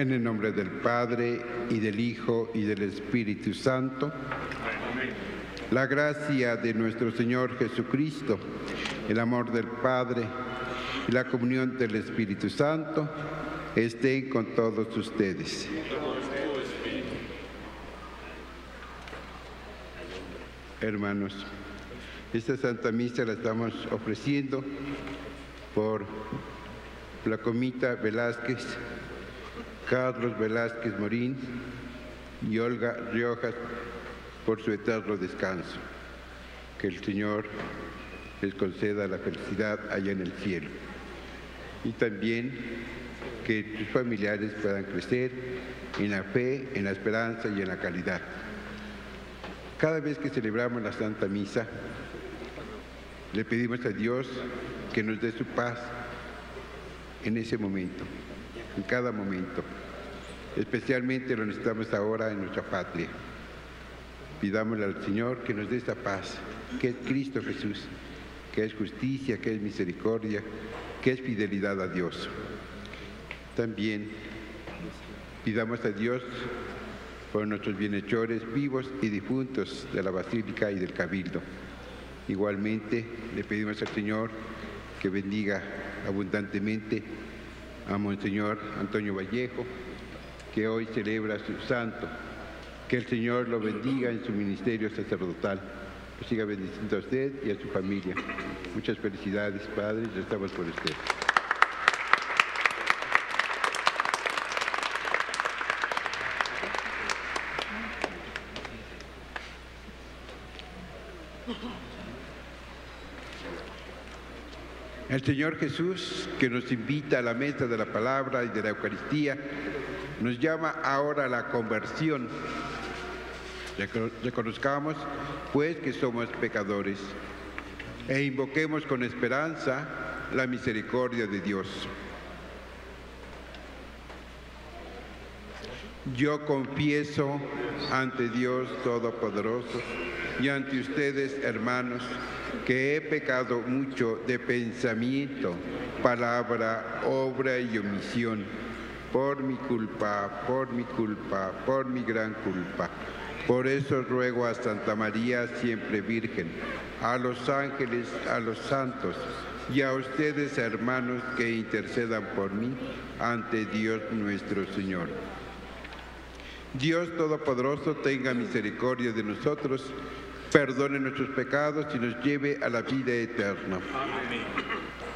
En el nombre del Padre, y del Hijo, y del Espíritu Santo. Amén. La gracia de nuestro Señor Jesucristo, el amor del Padre y la comunión del Espíritu Santo estén con todos ustedes. Hermanos, esta Santa Misa la estamos ofreciendo por Flacomita Velázquez, Carlos Velázquez Morín y Olga Riojas por su eterno descanso. Que el Señor les conceda la felicidad allá en el cielo. Y también que sus familiares puedan crecer en la fe, en la esperanza y en la caridad. Cada vez que celebramos la Santa Misa, le pedimos a Dios que nos dé su paz en ese momento, en cada momento. Especialmente lo necesitamos ahora en nuestra patria. Pidámosle al Señor que nos dé esa paz, que es Cristo Jesús, que es justicia, que es misericordia, que es fidelidad a Dios. También pidamos a Dios por nuestros bienhechores vivos y difuntos de la Basílica y del Cabildo. Igualmente le pedimos al Señor que bendiga abundantemente a Monseñor Antonio Vallejo, que hoy celebra su santo. Que el Señor lo bendiga en su ministerio sacerdotal. Lo siga bendiciendo a usted y a su familia. Muchas felicidades, Padre, rezamos por usted. El Señor Jesús, que nos invita a la mesa de la palabra y de la Eucaristía, nos llama ahora a la conversión. Reconozcamos, pues, que somos pecadores e invoquemos con esperanza la misericordia de Dios. Yo confieso ante Dios Todopoderoso y ante ustedes, hermanos, que he pecado mucho de pensamiento, palabra, obra y omisión, por mi culpa, por mi gran culpa. Por eso ruego a Santa María, siempre Virgen, a los ángeles, a los santos y a ustedes, hermanos, que intercedan por mí ante Dios nuestro Señor. Dios Todopoderoso tenga misericordia de nosotros, perdone nuestros pecados y nos lleve a la vida eterna. Amén.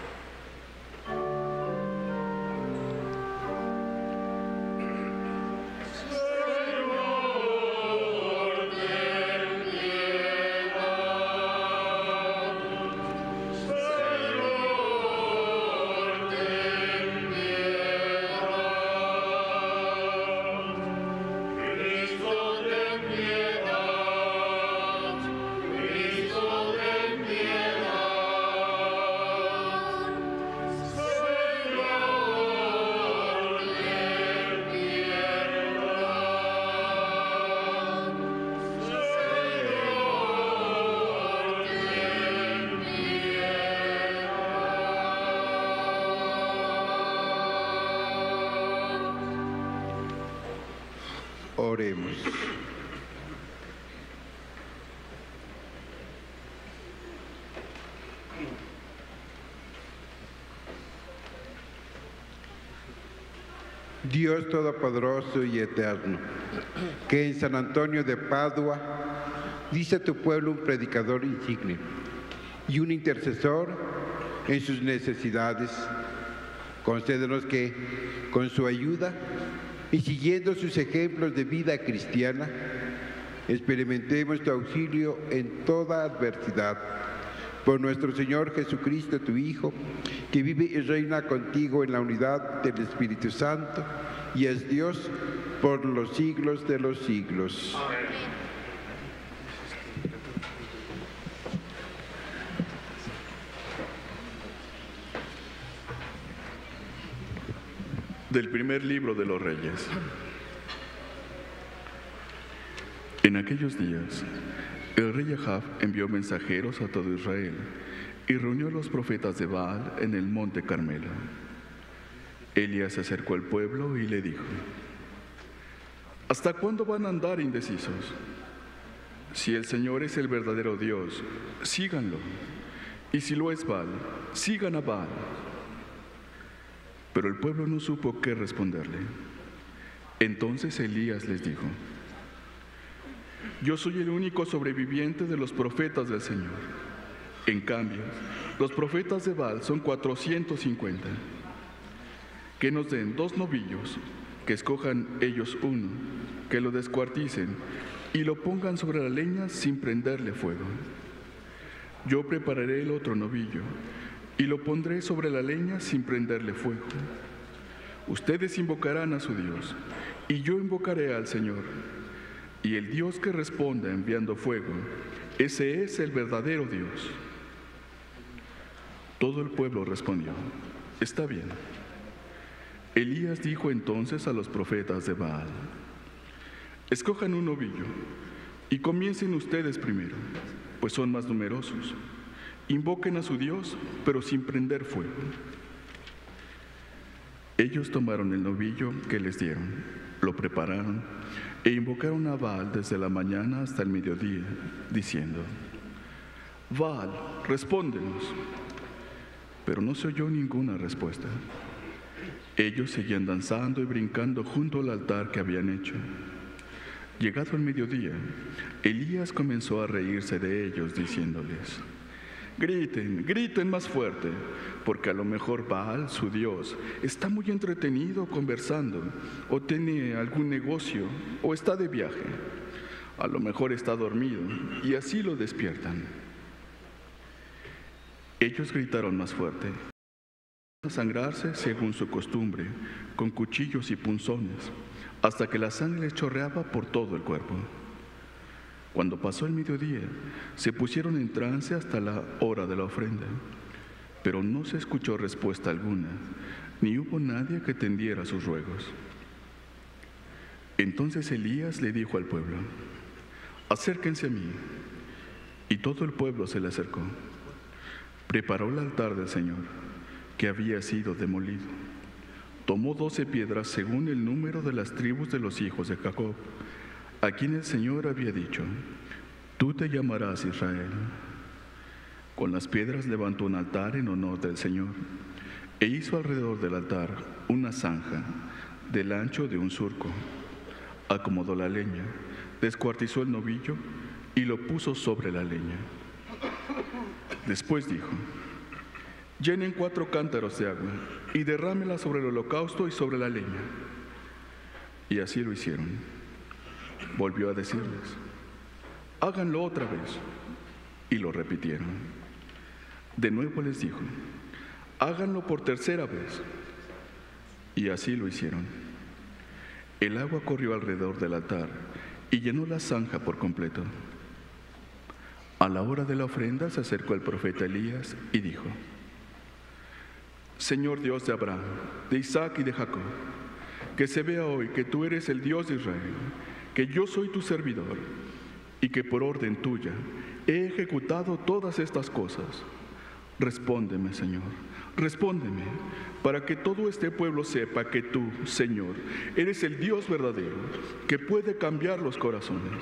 Oremos. Dios Todopoderoso y Eterno, que en San Antonio de Padua dice a tu pueblo un predicador insigne y un intercesor en sus necesidades, concédenos que, con su ayuda y siguiendo sus ejemplos de vida cristiana, experimentemos tu auxilio en toda adversidad. Por nuestro Señor Jesucristo, tu Hijo, que vive y reina contigo en la unidad del Espíritu Santo y es Dios por los siglos de los siglos. Amén. Del primer libro de los Reyes. En aquellos días, el rey Ahab envió mensajeros a todo Israel y reunió a los profetas de Baal en el monte Carmelo. Elías se acercó al pueblo y le dijo: ¿hasta cuándo van a andar indecisos? Si el Señor es el verdadero Dios, síganlo. Y si lo es Baal, sigan a Baal. Pero el pueblo no supo qué responderle. Entonces Elías les dijo: yo soy el único sobreviviente de los profetas del Señor. En cambio, los profetas de Baal son 450. Que nos den 2 novillos, que escojan ellos uno, que lo descuarticen y lo pongan sobre la leña sin prenderle fuego. Yo prepararé el otro novillo y lo pondré sobre la leña sin prenderle fuego. Ustedes invocarán a su Dios y yo invocaré al Señor. Y el Dios que responda enviando fuego, ese es el verdadero Dios. Todo el pueblo respondió: está bien. Elías dijo entonces a los profetas de Baal: escojan un novillo y comiencen ustedes primero, pues son más numerosos. Invoquen a su Dios, pero sin prender fuego. Ellos tomaron el novillo que les dieron, lo prepararon e invocaron a Baal desde la mañana hasta el mediodía, diciendo: Baal, respóndenos. Pero no se oyó ninguna respuesta. Ellos seguían danzando y brincando junto al altar que habían hecho. Llegado el mediodía, Elías comenzó a reírse de ellos, diciéndoles: griten, griten más fuerte, porque a lo mejor Baal, su Dios, está muy entretenido conversando, o tiene algún negocio, o está de viaje. A lo mejor está dormido, y así lo despiertan. Ellos gritaron más fuerte, a sangrarse según su costumbre, con cuchillos y punzones, hasta que la sangre chorreaba por todo el cuerpo. Cuando pasó el mediodía, se pusieron en trance hasta la hora de la ofrenda, pero no se escuchó respuesta alguna, ni hubo nadie que tendiera sus ruegos. Entonces Elías le dijo al pueblo: acérquense a mí. Y todo el pueblo se le acercó. Preparó el altar del Señor, que había sido demolido. Tomó 12 piedras según el número de las tribus de los hijos de Jacob, a quien el Señor había dicho: tú te llamarás Israel. Con las piedras levantó un altar en honor del Señor, e hizo alrededor del altar una zanja del ancho de un surco. Acomodó la leña, descuartizó el novillo y lo puso sobre la leña. Después dijo: llenen 4 cántaros de agua y derrámela sobre el holocausto y sobre la leña. Y así lo hicieron. Volvió a decirles: háganlo otra vez. Y lo repitieron. De nuevo les dijo: háganlo por tercera vez. Y así lo hicieron. El agua corrió alrededor del altar y llenó la zanja por completo. A la hora de la ofrenda se acercó el profeta Elías y dijo: Señor Dios de Abraham, de Isaac y de Jacob, que se vea hoy que tú eres el Dios de Israel, que yo soy tu servidor y que por orden tuya he ejecutado todas estas cosas. Respóndeme, Señor, respóndeme, para que todo este pueblo sepa que tú, Señor, eres el Dios verdadero, que puede cambiar los corazones.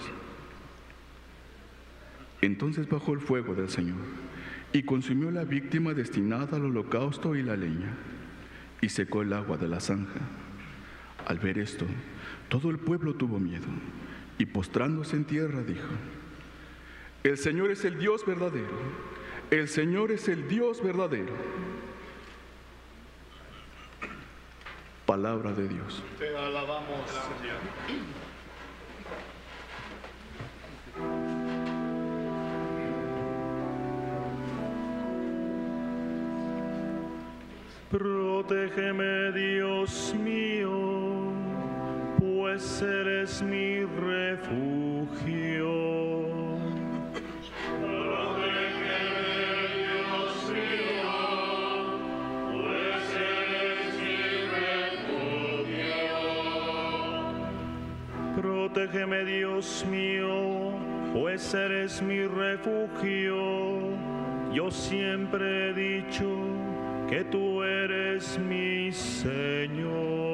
Entonces bajó el fuego del Señor y consumió la víctima destinada al holocausto y la leña, y secó el agua de la zanja. Al ver esto, todo el pueblo tuvo miedo, y postrándose en tierra dijo: el Señor es el Dios verdadero, el Señor es el Dios verdadero. Palabra de Dios. Te alabamos, Señor. Protégeme, Dios mío, pues eres mi refugio. Protégeme, Dios mío, pues eres mi refugio. Protégeme, Dios mío, pues eres mi refugio. Yo siempre he dicho que tú eres eres mi Señor.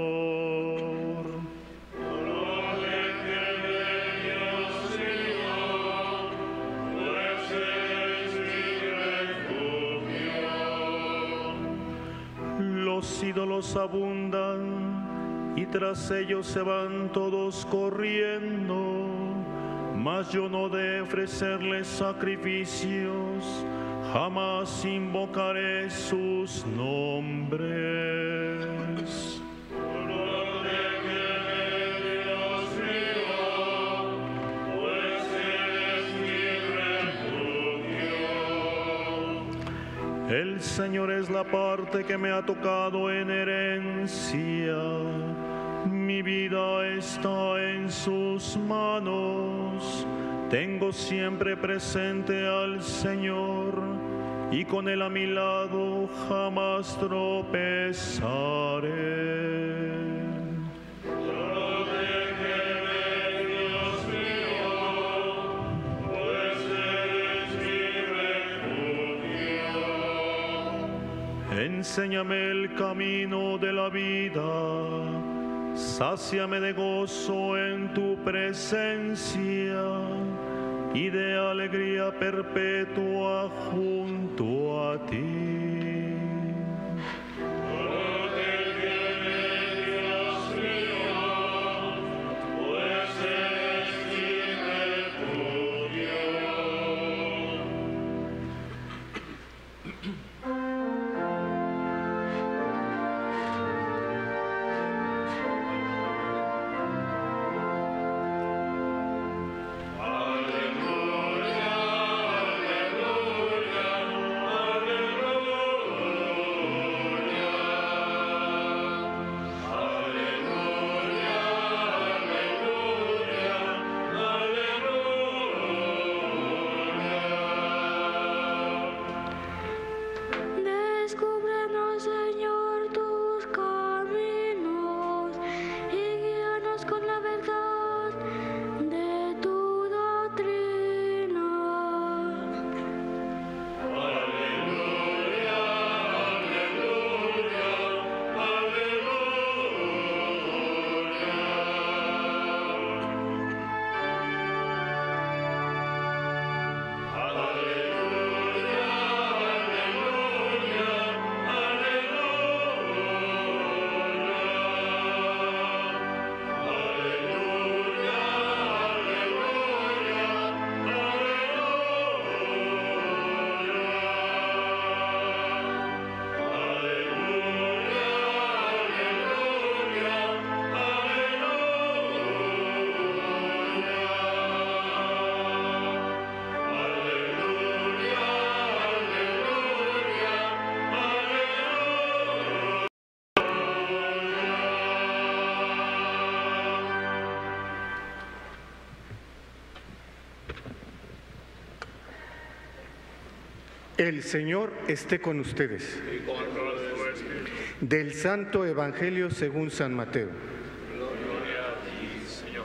Los ídolos abundan y tras ellos se van todos corriendo, mas yo no de ofrecerles sacrificios, jamás invocaré sus nombres. El Señor es la parte que me ha tocado en herencia. Mi vida está en sus manos. Tengo siempre presente al Señor y con Él a mi lado jamás tropezaré. Enséñame el camino de la vida, sáciame de gozo en tu presencia y de alegría perpetua junto a ti. El Señor esté con ustedes. Del Santo Evangelio según San Mateo. Gloria a ti, Señor.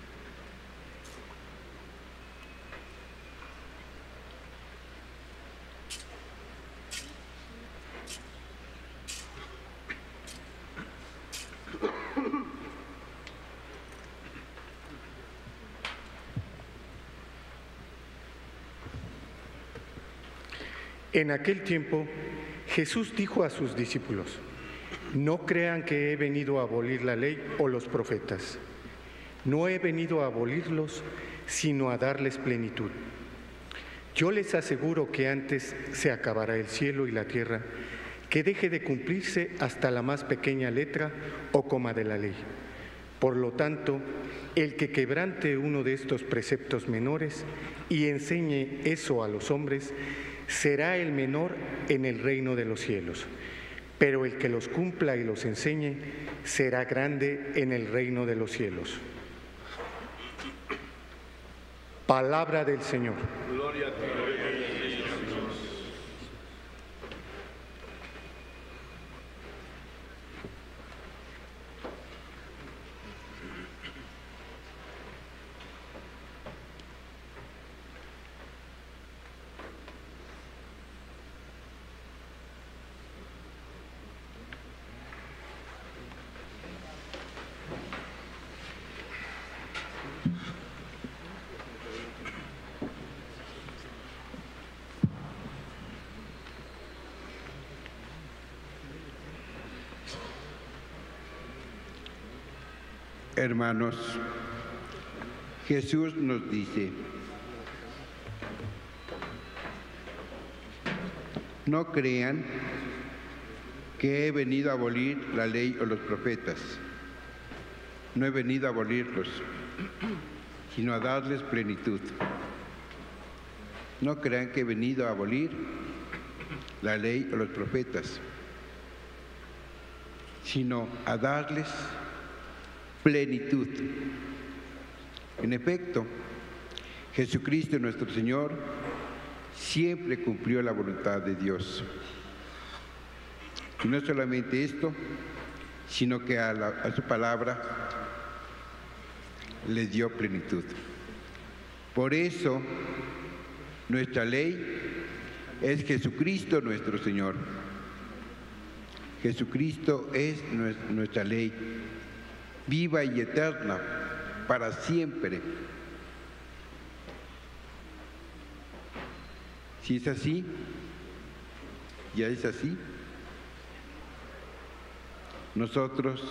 En aquel tiempo, Jesús dijo a sus discípulos: no crean que he venido a abolir la ley o los profetas. No he venido a abolirlos, sino a darles plenitud. Yo les aseguro que antes se acabará el cielo y la tierra, que deje de cumplirse hasta la más pequeña letra o coma de la ley. Por lo tanto, el que quebrante uno de estos preceptos menores y enseñe eso a los hombres, será el menor en el reino de los cielos. Pero el que los cumpla y los enseñe, será grande en el reino de los cielos. Palabra del Señor. Gloria a ti, Jesús. Hermanos, Jesús nos dice: no crean que he venido a abolir la ley o los profetas. No he venido a abolirlos, sino a darles plenitud. No crean que he venido a abolir la ley o los profetas, sino a darles plenitud. En efecto, Jesucristo nuestro Señor siempre cumplió la voluntad de Dios. Y no solamente esto, sino que a su palabra le dio plenitud. Por eso, nuestra ley es Jesucristo nuestro Señor. Jesucristo es nuestra ley, viva y eterna, para siempre. Si es así, ya es así, nosotros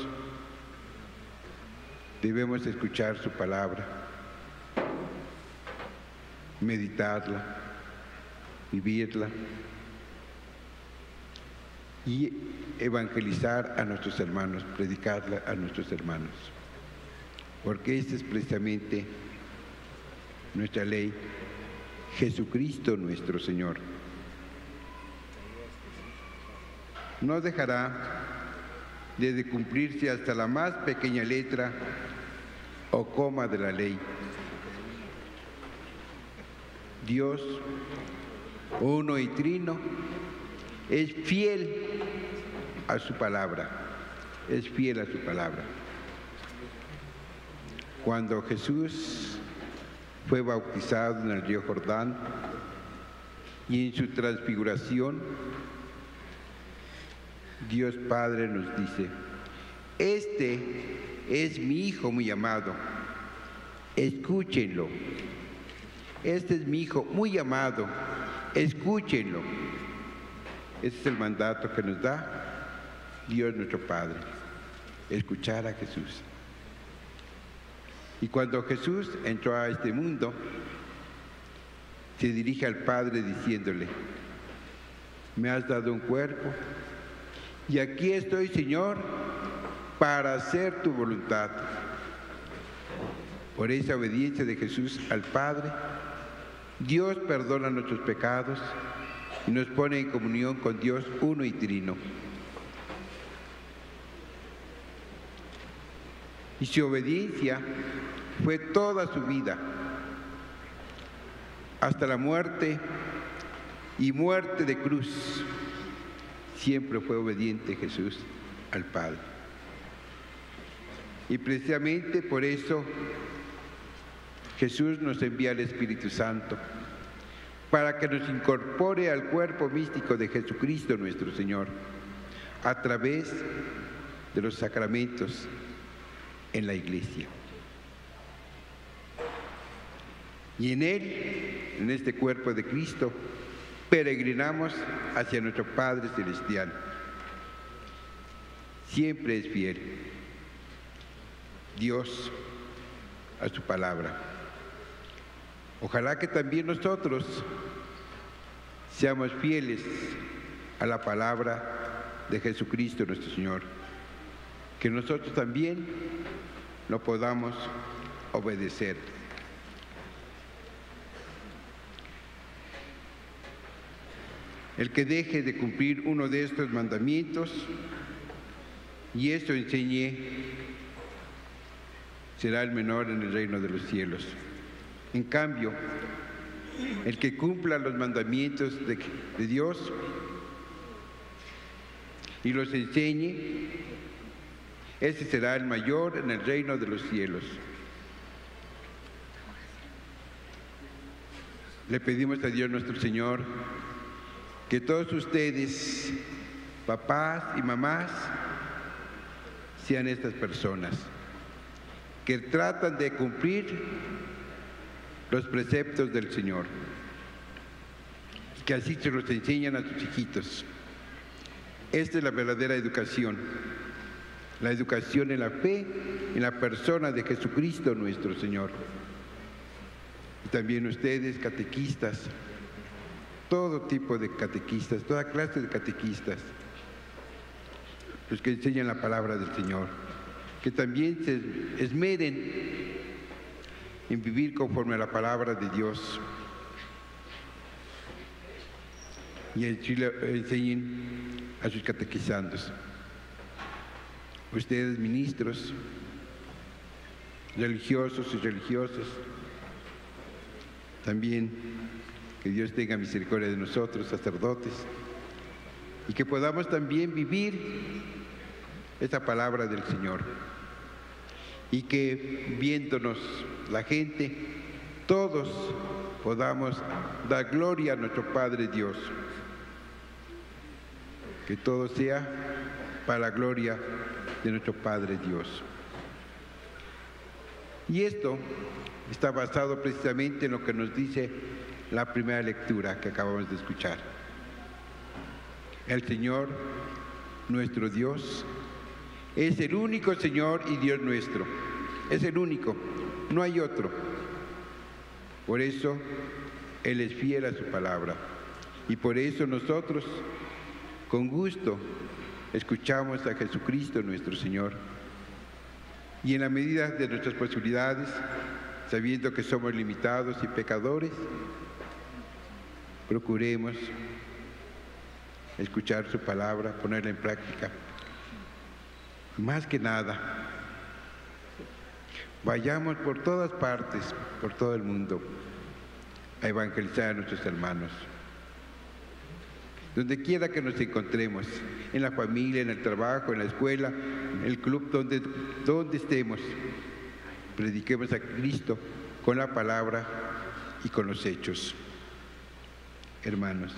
debemos escuchar su palabra, meditarla, vivirla y evangelizar a nuestros hermanos, predicarla a nuestros hermanos. Porque esta es precisamente nuestra ley, Jesucristo nuestro Señor. No dejará de cumplirse hasta la más pequeña letra o coma de la ley. Dios, uno y trino, es fiel a su palabra, es fiel a su palabra. Cuando Jesús fue bautizado en el río Jordán y en su transfiguración, Dios Padre nos dice: este es mi Hijo muy amado, escúchenlo. Este es mi Hijo muy amado, escúchenlo. Ese es el mandato que nos da Dios nuestro Padre, escuchar a Jesús. Y cuando Jesús entró a este mundo, se dirige al Padre diciéndole: me has dado un cuerpo, y aquí estoy, Señor, para hacer tu voluntad. Por esa obediencia de Jesús al Padre, Dios perdona nuestros pecados y nos pone en comunión con Dios uno y trino. Y su obediencia fue toda su vida, hasta la muerte y muerte de cruz. Siempre fue obediente Jesús al Padre. Y precisamente por eso Jesús nos envía al Espíritu Santo, para que nos incorpore al cuerpo místico de Jesucristo nuestro Señor, a través de los sacramentos en la Iglesia. Y en Él, en este cuerpo de Cristo, peregrinamos hacia nuestro Padre Celestial. Siempre es fiel Dios a su palabra. Ojalá que también nosotros seamos fieles a la palabra de Jesucristo nuestro Señor, que nosotros también lo podamos obedecer. El que deje de cumplir uno de estos mandamientos y esto enseñe, será el menor en el reino de los cielos. En cambio, el que cumpla los mandamientos de Dios y los enseñe, ese será el mayor en el reino de los cielos. Le pedimos a Dios nuestro Señor que todos ustedes, papás y mamás, sean estas personas que tratan de cumplir los preceptos del Señor, que así se los enseñan a sus hijitos. Esta es la verdadera educación, la educación en la fe, en la persona de Jesucristo nuestro Señor. Y también ustedes, catequistas, todo tipo de catequistas, toda clase de catequistas, los que enseñan la palabra del Señor, que también se esmeren en vivir conforme a la palabra de Dios y enseñen a sus catequizandos. Ustedes, ministros, religiosos y religiosas, también que Dios tenga misericordia de nosotros, sacerdotes, y que podamos también vivir esa palabra del Señor, y que viéndonos la gente, todos podamos dar gloria a nuestro Padre Dios. Que todo sea para la gloria de nuestro Padre Dios. Y esto está basado precisamente en lo que nos dice la primera lectura que acabamos de escuchar. El Señor, nuestro Dios, es el único Señor y Dios nuestro. Es el único, no hay otro. Por eso Él es fiel a su palabra. Y por eso nosotros, con gusto, escuchamos a Jesucristo nuestro Señor. Y en la medida de nuestras posibilidades, sabiendo que somos limitados y pecadores, procuremos escuchar su palabra, ponerla en práctica. Más que nada, vayamos por todas partes, por todo el mundo, a evangelizar a nuestros hermanos. Donde quiera que nos encontremos, en la familia, en el trabajo, en la escuela, en el club, donde estemos, prediquemos a Cristo con la palabra y con los hechos. Hermanos,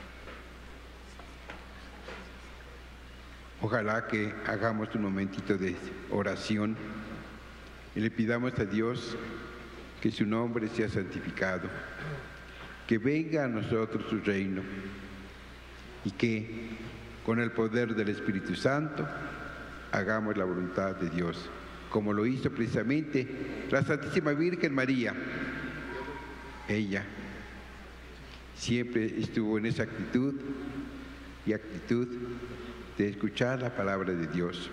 ojalá que hagamos un momentito de oración y le pidamos a Dios que su nombre sea santificado, que venga a nosotros su reino y que con el poder del Espíritu Santo hagamos la voluntad de Dios, como lo hizo precisamente la Santísima Virgen María. Ella siempre estuvo en esa actitud de escuchar la palabra de Dios.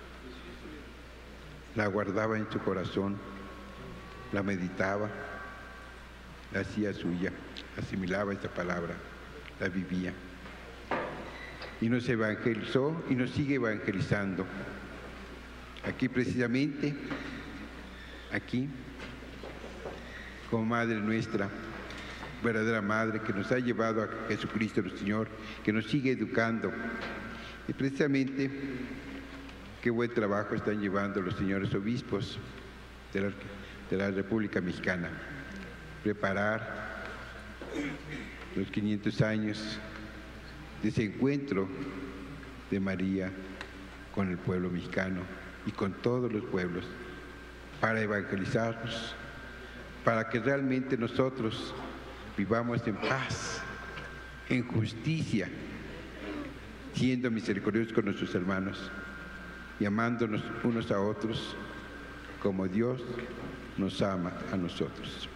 La guardaba en su corazón, la meditaba, la hacía suya, asimilaba esa palabra, la vivía. Y nos evangelizó y nos sigue evangelizando. Aquí precisamente, aquí, como Madre nuestra, verdadera Madre, que nos ha llevado a Jesucristo nuestro Señor, que nos sigue educando. Y precisamente, qué buen trabajo están llevando los señores obispos de la República Mexicana. Preparar los 500 años de ese encuentro de María con el pueblo mexicano y con todos los pueblos, para evangelizarnos, para que realmente nosotros vivamos en paz, en justicia, siendo misericordiosos con nuestros hermanos y amándonos unos a otros como Dios nos ama a nosotros.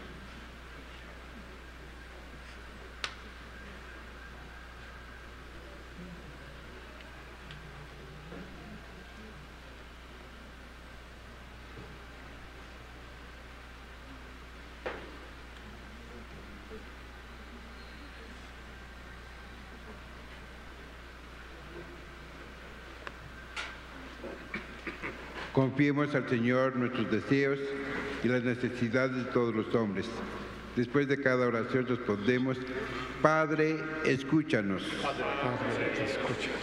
Confiemos al Señor nuestros deseos y las necesidades de todos los hombres. Después de cada oración respondemos: Padre, escúchanos. Padre, escúchanos.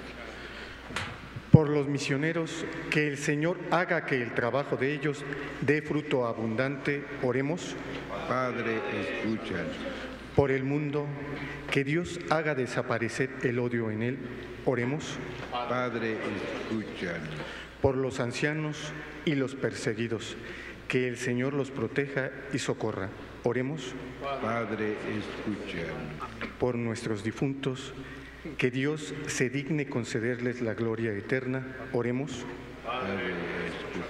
Por los misioneros, que el Señor haga que el trabajo de ellos dé fruto abundante, oremos. Padre, escúchanos. Por el mundo, que Dios haga desaparecer el odio en él, oremos. Padre, escúchanos. por los ancianos y los perseguidos, que el Señor los proteja y socorra. Oremos. Padre, escucha. Por nuestros difuntos, que Dios se digne concederles la gloria eterna. Oremos. Padre, escucha.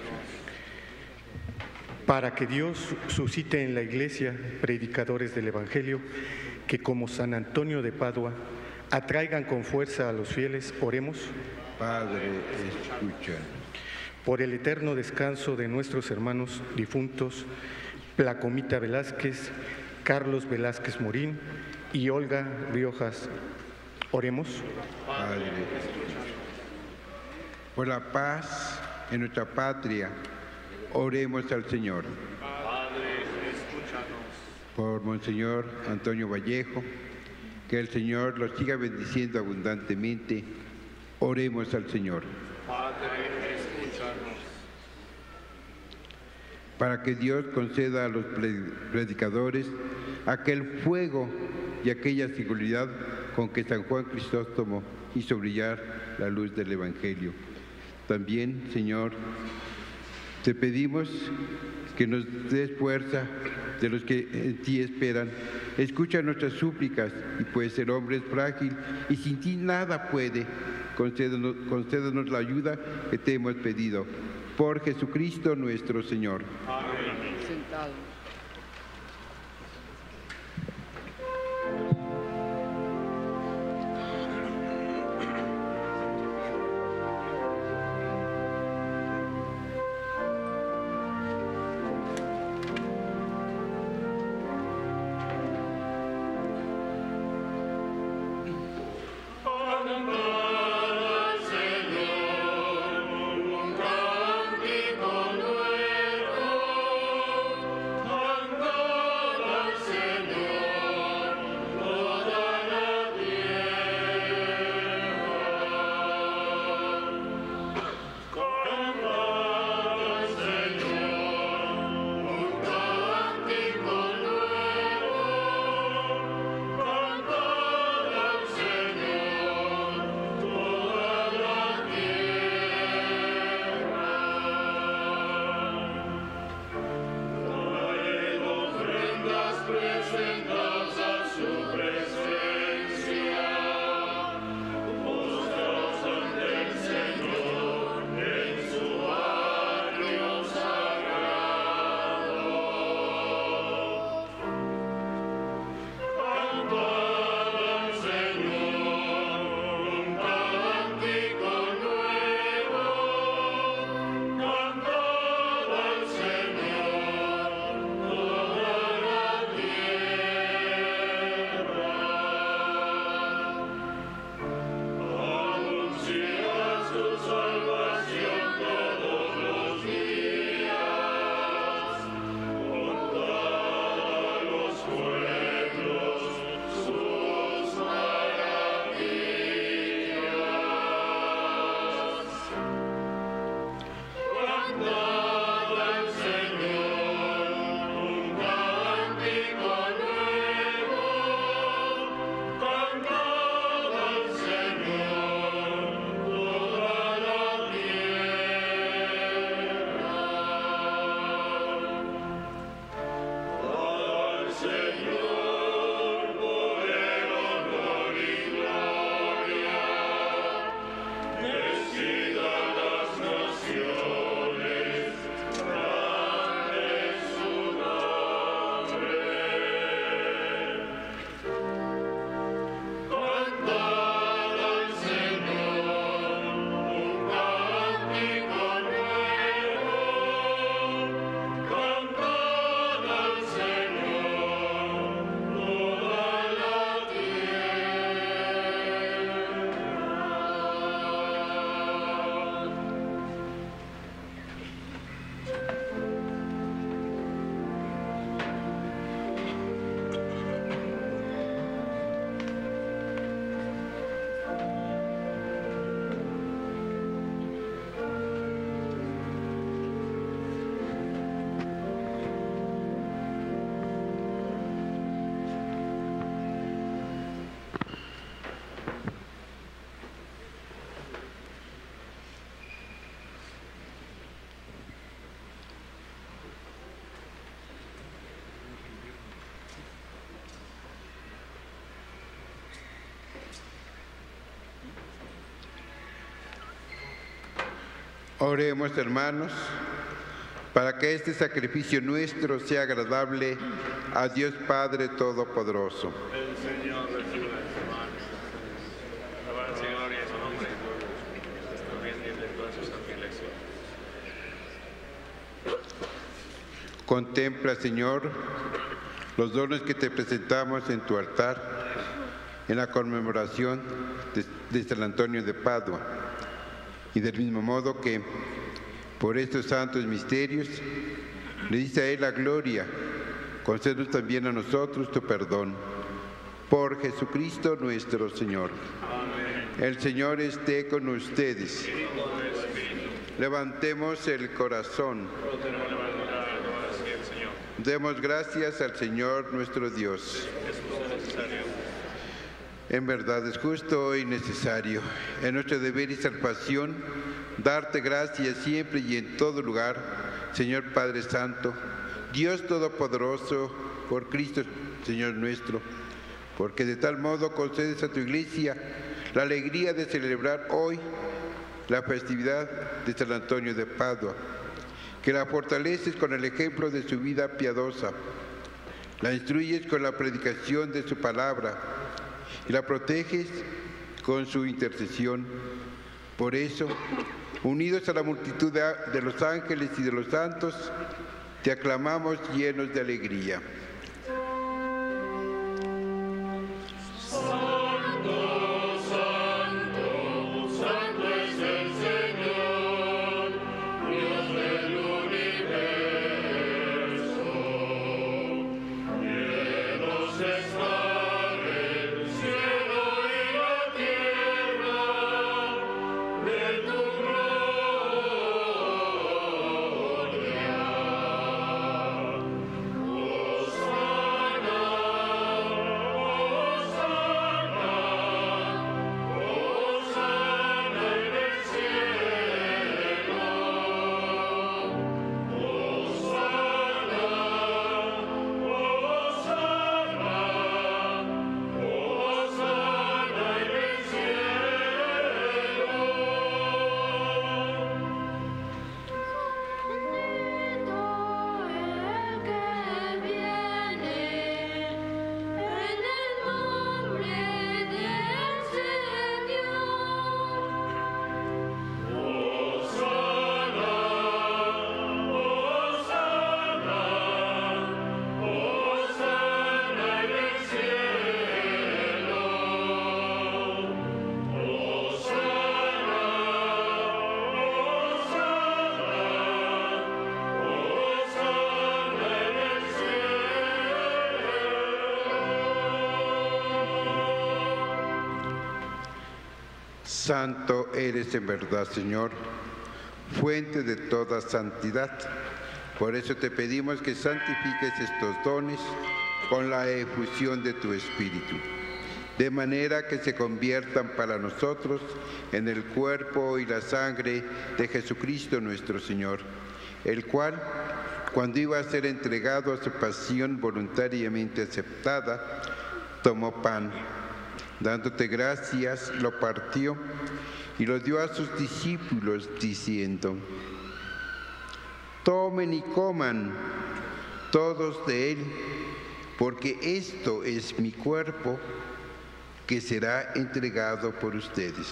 Para que Dios suscite en la Iglesia predicadores del Evangelio, que como San Antonio de Padua atraigan con fuerza a los fieles. Oremos. Padre, escucha. Por el eterno descanso de nuestros hermanos difuntos, Placomita Velázquez, Carlos Velázquez Morín y Olga Riojas. Oremos. Padre, escucha. Por la paz en nuestra patria, oremos al Señor. Padre, escúchanos. Por Monseñor Antonio Vallejo, que el Señor los siga bendiciendo abundantemente, oremos al Señor. Padre, escúchanos. Para que Dios conceda a los predicadores aquel fuego y aquella seguridad con que San Juan Crisóstomo hizo brillar la luz del Evangelio. También, Señor, te pedimos que nos des fuerza de los que en ti esperan. Escucha nuestras súplicas, y pues el hombre es frágil y sin ti nada puede. Concédenos la ayuda que te hemos pedido. Por Jesucristo nuestro Señor. Amén. Sentado. Oremos, hermanos, para que este sacrificio nuestro sea agradable a Dios Padre Todopoderoso. El Señor recibe las hermanas. Alabanza y gloria a su nombre. Nuestro bien y de toda su santa iglesia. Contempla, Señor, los dones que te presentamos en tu altar en la conmemoración de San Antonio de Padua. Y del mismo modo que por estos santos misterios le dice a él la gloria, concédenos también a nosotros tu perdón. Por Jesucristo nuestro Señor. Amén. El Señor esté con ustedes. Levantemos el corazón. Demos gracias al Señor nuestro Dios. En verdad es justo y necesario, en nuestro deber y salvación, darte gracias siempre y en todo lugar, Señor Padre Santo, Dios Todopoderoso, por Cristo, Señor nuestro, porque de tal modo concedes a tu Iglesia la alegría de celebrar hoy la festividad de San Antonio de Padua, que la fortaleces con el ejemplo de su vida piadosa, la instruyes con la predicación de su palabra, y la proteges con su intercesión. Por eso, unidos a la multitud de los ángeles y de los santos, te aclamamos llenos de alegría. Santo eres en verdad, Señor, fuente de toda santidad. Por eso te pedimos que santifiques estos dones con la efusión de tu Espíritu, de manera que se conviertan para nosotros en el cuerpo y la sangre de Jesucristo nuestro Señor, el cual, cuando iba a ser entregado a su pasión voluntariamente aceptada, tomó pan. Dándote gracias, lo partió y lo dio a sus discípulos, diciendo: tomen y coman todos de él, porque esto es mi cuerpo, que será entregado por ustedes.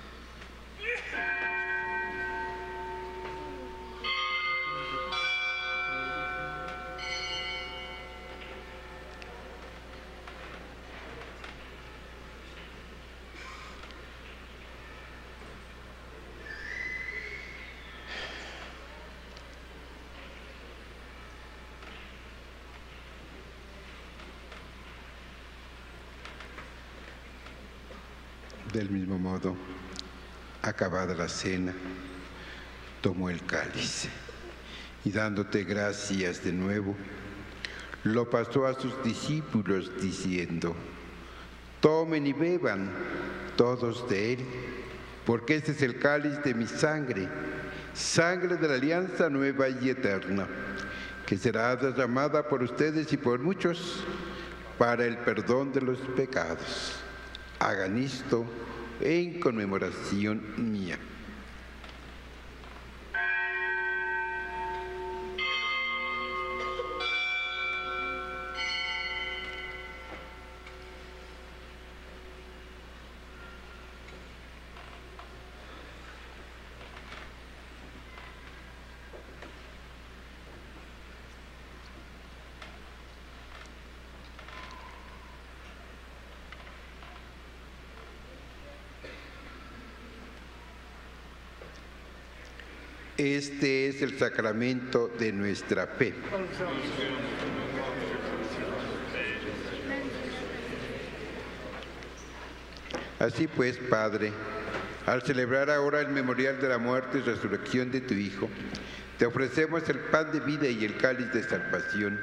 Del mismo modo, acabada la cena, tomó el cáliz y dándote gracias de nuevo, lo pasó a sus discípulos diciendo: tomen y beban todos de él, porque este es el cáliz de mi sangre, sangre de la alianza nueva y eterna, que será derramada por ustedes y por muchos para el perdón de los pecados. Hagan esto en conmemoración mía. Este es el sacramento de nuestra fe. Así pues, Padre, al celebrar ahora el memorial de la muerte y resurrección de tu Hijo, te ofrecemos el pan de vida y el cáliz de salvación.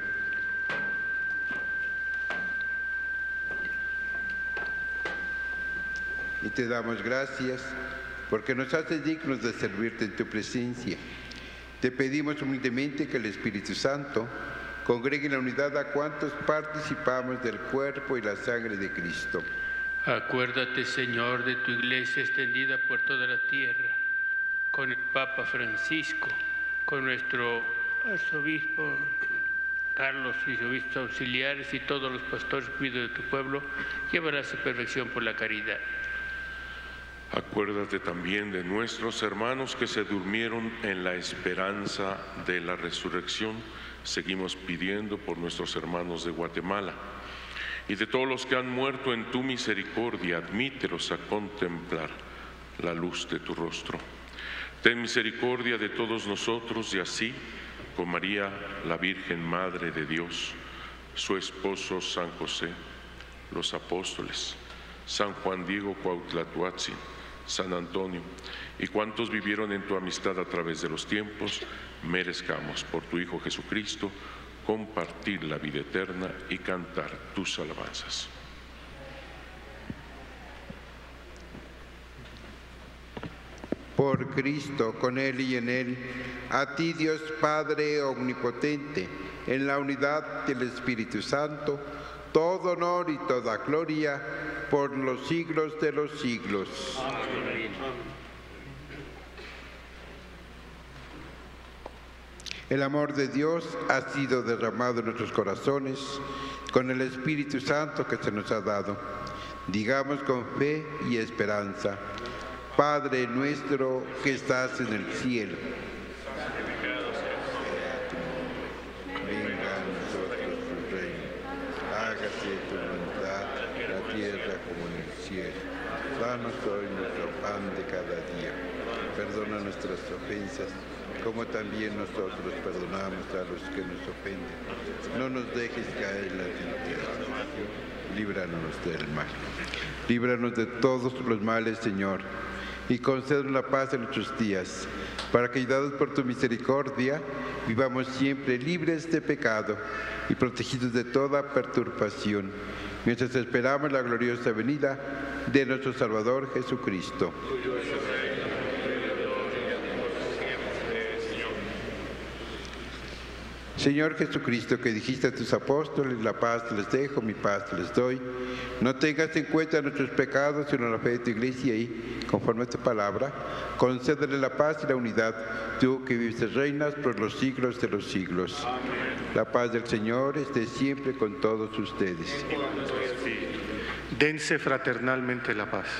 Y te damos gracias porque nos haces dignos de servirte en tu presencia. Te pedimos humildemente que el Espíritu Santo congregue en la unidad a cuantos participamos del cuerpo y la sangre de Cristo. Acuérdate, Señor, de tu iglesia extendida por toda la tierra, con el Papa Francisco, con nuestro arzobispo Carlos y sus obispos auxiliares y todos los pastores cuidados de tu pueblo, llévala a su perfección por la caridad. Acuérdate también de nuestros hermanos que se durmieron en la esperanza de la resurrección. Seguimos pidiendo por nuestros hermanos de Guatemala. Y de todos los que han muerto en tu misericordia, admítelos a contemplar la luz de tu rostro. Ten misericordia de todos nosotros y así, con María, la Virgen Madre de Dios, su esposo San José, los apóstoles, San Juan Diego Cuauhtlatoatzin, San Antonio y cuantos vivieron en tu amistad a través de los tiempos, merezcamos por tu Hijo Jesucristo compartir la vida eterna y cantar tus alabanzas. Por Cristo, con Él y en Él, a ti Dios Padre Omnipotente, en la unidad del Espíritu Santo, todo honor y toda gloria por los siglos de los siglos. Amén. El amor de Dios ha sido derramado en nuestros corazones con el Espíritu Santo que se nos ha dado. Digamos con fe y esperanza: Padre nuestro que estás en el cielo, venga a nosotros tu reino, hágase tu voluntad en la tierra como en el cielo. Danos hoy nuestro pan de cada día. Perdona nuestras ofensas, como también nosotros perdonamos a los que nos ofenden. No nos dejes caer en la tentación, líbranos del mal. Líbranos de todos los males, Señor, y concédenos la paz en nuestros días, para que, ayudados por tu misericordia, vivamos siempre libres de pecado y protegidos de toda perturbación, mientras esperamos la gloriosa venida de nuestro Salvador Jesucristo. Señor Jesucristo, que dijiste a tus apóstoles: la paz les dejo, mi paz les doy. No tengas en cuenta nuestros pecados, sino la fe de tu iglesia y, conforme a esta palabra, concédele la paz y la unidad, tú que vives y reinas por los siglos de los siglos. Amén. La paz del Señor esté siempre con todos ustedes. Dense fraternalmente la paz.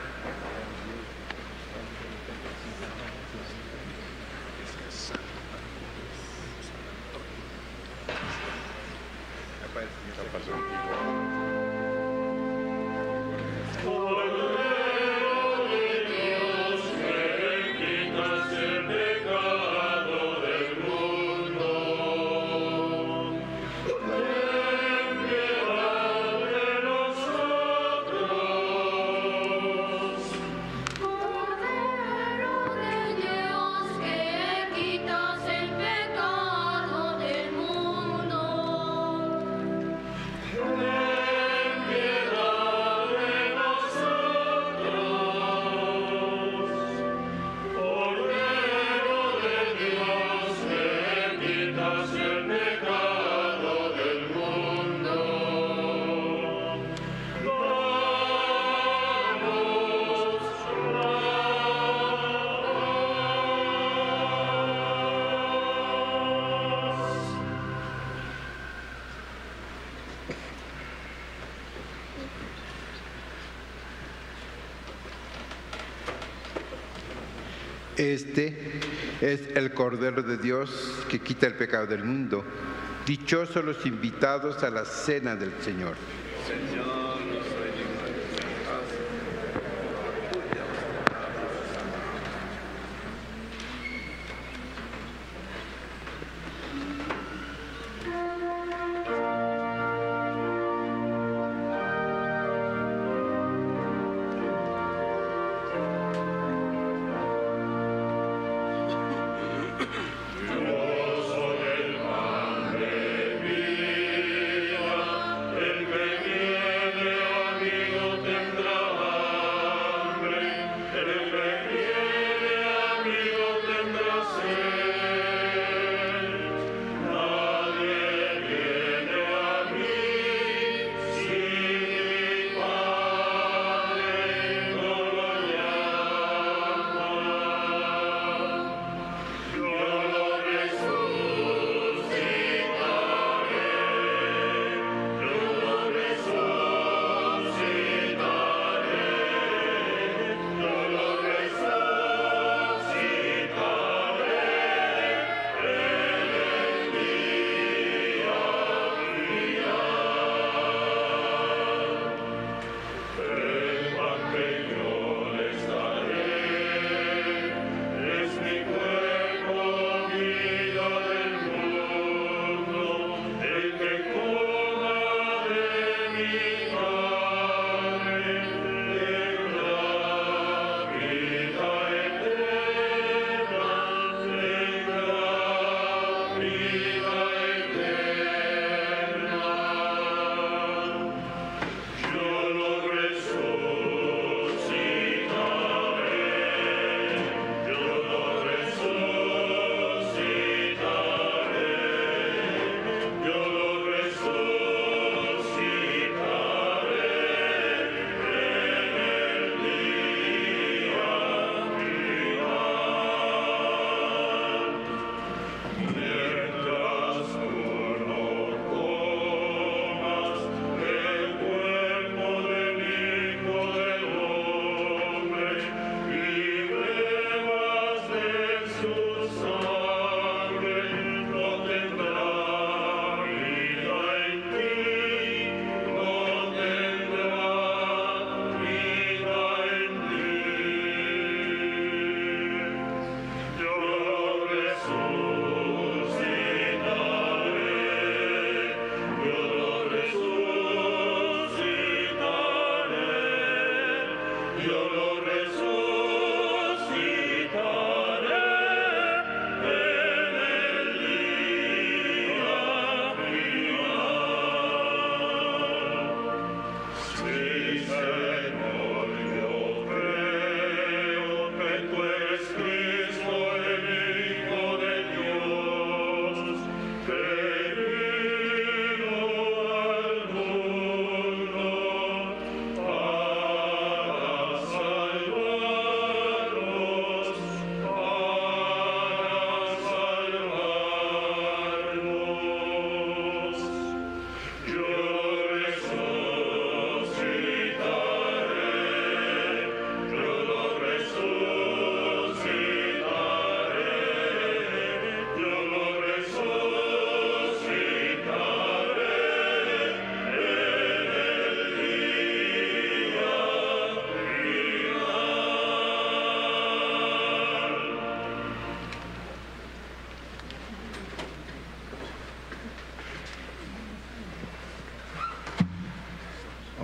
Este es el Cordero de Dios que quita el pecado del mundo. Dichosos los invitados a la cena del Señor.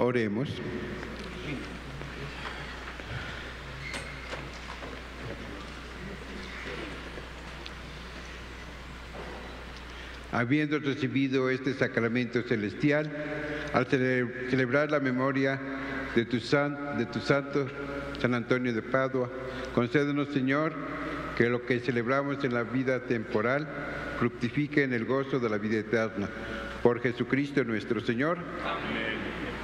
Oremos. Habiendo recibido este sacramento celestial, al celebrar la memoria de tu santo San Antonio de Padua, concédenos, Señor, que lo que celebramos en la vida temporal fructifique en el gozo de la vida eterna. Por Jesucristo nuestro Señor. Amén.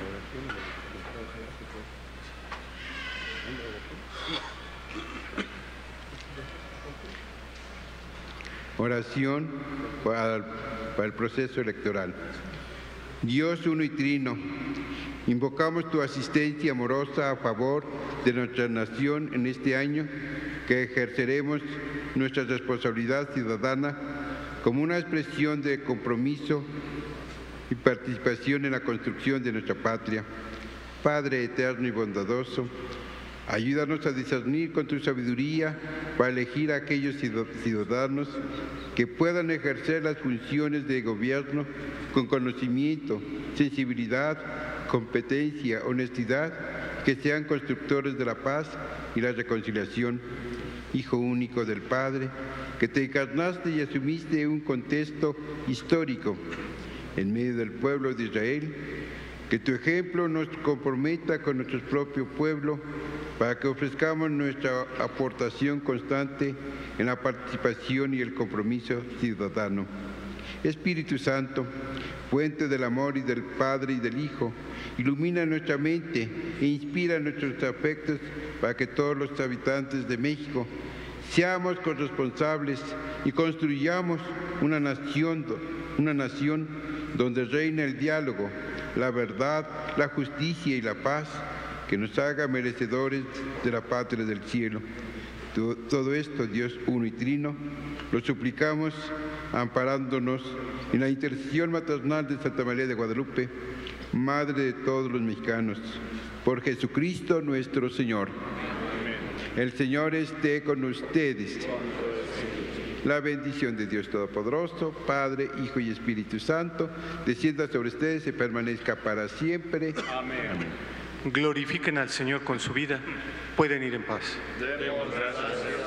Oración para el proceso electoral. Dios uno y trino, invocamos tu asistencia amorosa a favor de nuestra nación en este año que ejerceremos nuestra responsabilidad ciudadana como una expresión de compromiso y participación en la construcción de nuestra patria. Padre eterno y bondadoso, ayúdanos a discernir con tu sabiduría para elegir a aquellos ciudadanos que puedan ejercer las funciones de gobierno con conocimiento, sensibilidad, competencia, honestidad, que sean constructores de la paz y la reconciliación. Hijo único del Padre, que te encarnaste y asumiste un contexto histórico en medio del pueblo de Israel, que tu ejemplo nos comprometa con nuestro propio pueblo para que ofrezcamos nuestra aportación constante en la participación y el compromiso ciudadano. Espíritu Santo, fuente del amor y del Padre y del Hijo, ilumina nuestra mente e inspira nuestros afectos para que todos los habitantes de México seamos corresponsables y construyamos una nación donde reina el diálogo, la verdad, la justicia y la paz, que nos haga merecedores de la patria del cielo. Todo esto, Dios uno y trino, lo suplicamos amparándonos en la intercesión maternal de Santa María de Guadalupe, Madre de todos los mexicanos, por Jesucristo nuestro Señor. Amén. El Señor esté con ustedes. La bendición de Dios Todopoderoso, Padre, Hijo y Espíritu Santo, descienda sobre ustedes y permanezca para siempre. Amén. Amén. Glorifiquen al Señor con su vida. Pueden ir en paz. Demos gracias.